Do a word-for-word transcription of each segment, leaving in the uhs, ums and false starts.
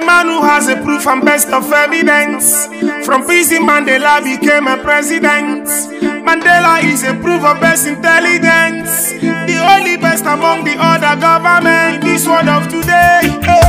man who has a proof and best of evidence. From prison, Mandela became a president. Mandela is a proof of best intelligence, the only best among the other government. This world of today,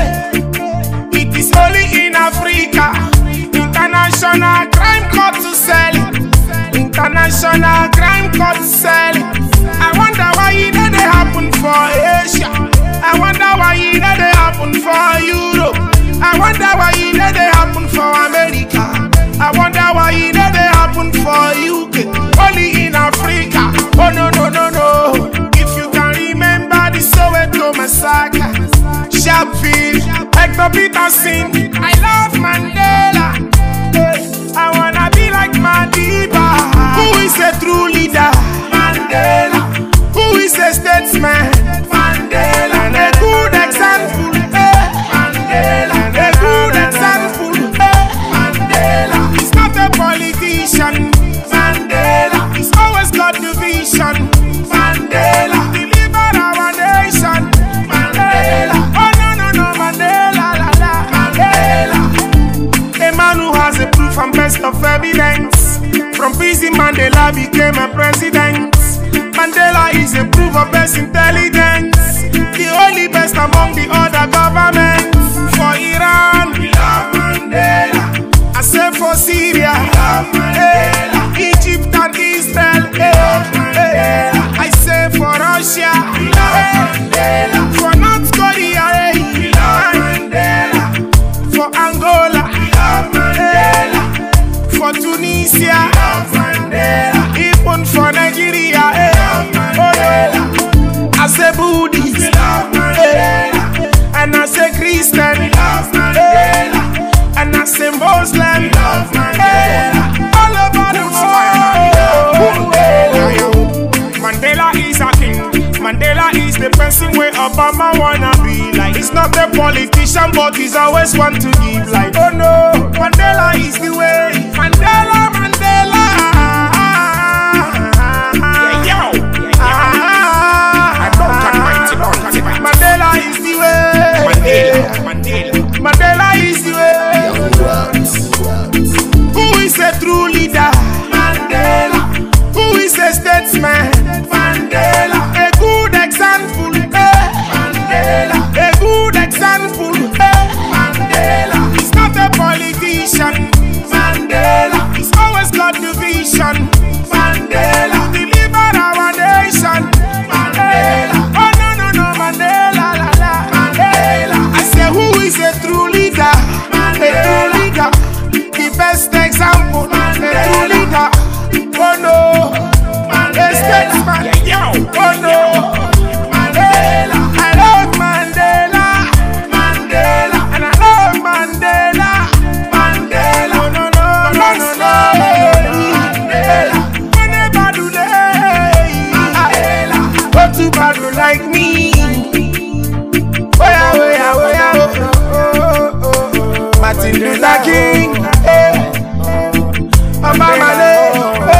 it is only in Africa. International crime court to sell it. International crime court to sell it. I wonder why it didn't happen for Asia. I wonder why it didn't happen for Europe. I wonder why it didn't happen for America. I wonder why it didn't happen for U K. Only in Africa. Oh no no no no. If you can remember the Soweto massacre, Sharpeville, Hector Peterson. I love Mandela. I wanna be like Madiba. Who is a true leader? Mandela. Who is a statesman? Mandela. A good example. Mandela. A good example. Mandela. He's not a politician. Mandela. He's always got the vision. Mandela. Deliver our nation. Mandela. Oh no no no Mandela. La, la. Mandela. A man who has a proof and best of evidence. From prison, Mandela became a president. Mandela is a proof of best intelligence, the only best among the other governments. For Iran, we love Mandela. I say for Syria, we love Mandela. Egypt and Israel, we love Mandela. I say for Russia, we love Mandela. For North Korea, we love Mandela. For Angola, we love Mandela. For Tunisia, we love Mandela. Even for Nigeria, eh. Oh yeah. I say Buddhist, we love Mandela. And I say Christian, we love Mandela. And I say Muslim, we love Mandela. All over the world, Mandela is a king. Mandela is the person where Obama wanna be like. He's not a politician, but he's always want to give like. Oh no, Mandela is the way. Mandela, Mandela. Yeah, yo. I don't cut my Mandela is the way. Mandela, Mandela. Mandela is the way. Who is a true leader? Mandela. Who is a statesman? Mandela. A good example. Mandela. A good example. Mandela. He's not a politician. Mandela. He's always got the vision. Mandela. Deliver our nation. Mandela. Oh no no no Mandela. La, la. Mandela. I say who is a true leader? Mandela. A true leader. The best example. Mandela. A true leader. Oh no. Mandela. A statesman. Yo. Oh no. Mandela. I love Mandela. Mandela. And I love Mandela. Mandela. No no no no no no. Mandela. Whenever do they? Mandela. But too bad you like me. Oh yeah, oh yeah, oh yeah. Oh, oh, oh. Martin Luther King. Hey. Obama.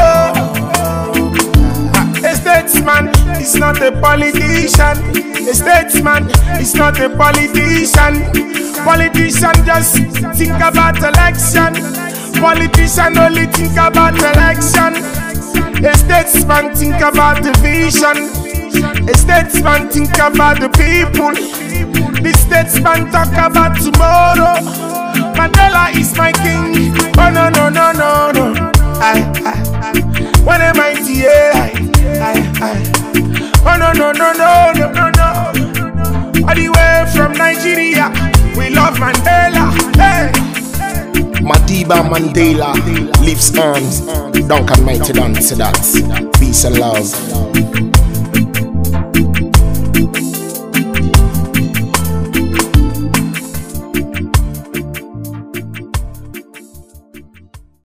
A statesman is not a politician. A statesman is not a politician. Politician just think about election. Politician only think about election. A statesman think about the vision. A statesman think about the people. The statesman talk about tomorrow. Mandela is my king. Oh no no no no no. I I when am I here? I I oh no no no no no no no. All the way from Nigeria, we love Mandela. Hey. Madiba Mandela lifts arms. Duncan Mighty dance to that. Peace and love.